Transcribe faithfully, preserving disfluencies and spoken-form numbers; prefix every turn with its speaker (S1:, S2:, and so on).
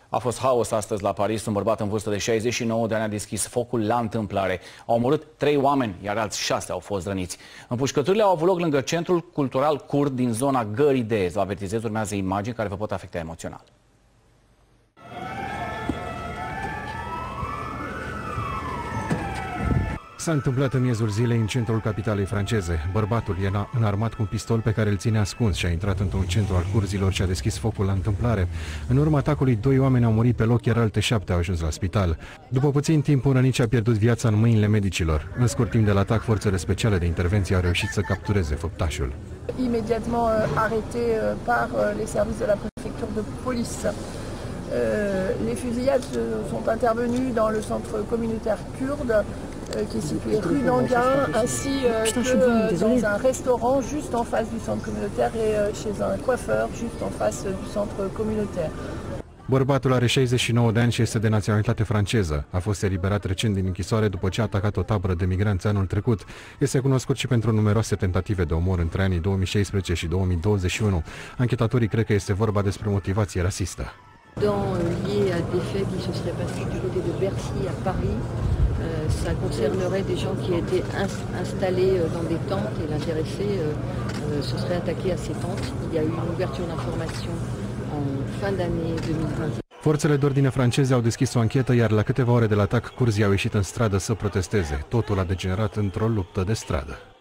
S1: A fost haos astăzi la Paris. Un bărbat în vârstă de șaizeci și nouă de ani a deschis focul la întâmplare. Au omorât trei oameni, iar alți șase au fost răniți. Împușcăturile au avut loc lângă Centrul Cultural Kurd din zona Gării de Est. Vă avertizez, urmează imagini care vă pot afecta emoțional.
S2: S-a întâmplat în miezul zilei în centrul capitalei franceze. Bărbatul era înarmat cu un pistol pe care îl ținea ascuns și a intrat într-un centru al curzilor și a deschis focul la întâmplare. În urma atacului, doi oameni au murit pe loc, iar alte șapte au ajuns la spital. După puțin timp, un rănit a pierdut viața în mâinile medicilor. În scurt timp de la atac, forțele speciale de intervenție au reușit să captureze făptașul.
S3: Imediatement arrêté par les services de la préfecture de police. Les fusillades sont intervenues dans le centre communautaire kurde qui est situé rue d'Anguin, ainsi que dans un restaurant juste en face du centre communautaire et chez un coiffeur juste en face du centre communautaire.
S2: Bărbatul are șaizeci și nouă de ani și este de naționalitate franceză. A fost eliberat recent din închisoare după ce a atacat o tabără de migranți anul trecut. Este cunoscut și pentru numeroase tentative de omor între anii două mii șaisprezece și două mii douăzeci și unu. Anchetatorii cred că este vorba despre motivație rasistă.
S4: Dans lié à des faits qui se seraient passés du côté de Bercy à Paris, euh, ça concernerait des gens qui étaient installés dans des tentes et l'intéressé euh, se serait attaqué à ces tentes. Il y a eu une ouverture d'information en fin d'année două mii douăzeci.
S2: Forțele de ordine franceze au deschis o anchetă, iar la câteva ore de la atac, curzii au ieșit în stradă să protesteze. Totul a degenerat într-o luptă de stradă.